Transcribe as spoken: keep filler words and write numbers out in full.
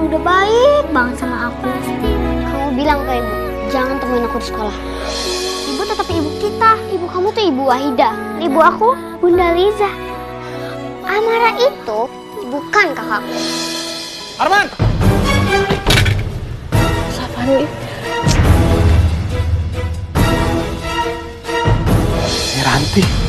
udah baik banget sama aku. Kamu bilang ke ibu, jangan temuin aku di sekolah. Ibu tetap ibu kita. Ibu kamu tuh Ibu Wahida. Ibu aku Bunda Liza. Amara itu bukan kakakku. Arman! Safari. Ini Ranti.